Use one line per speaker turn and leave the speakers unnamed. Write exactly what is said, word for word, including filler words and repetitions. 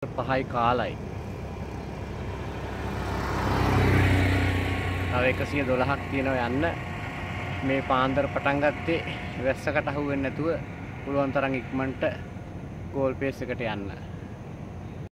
පහයි කාලයි. තව එකසිය දොළහක් තියෙනවා යන්න. මේ පාන්දර පටන් ගත්තේ වැස්සකට අහු වෙන්නේ නැතුව පුළුවන් තරම් ඉක්මනට ගෝල් පේස් එකට යන්න.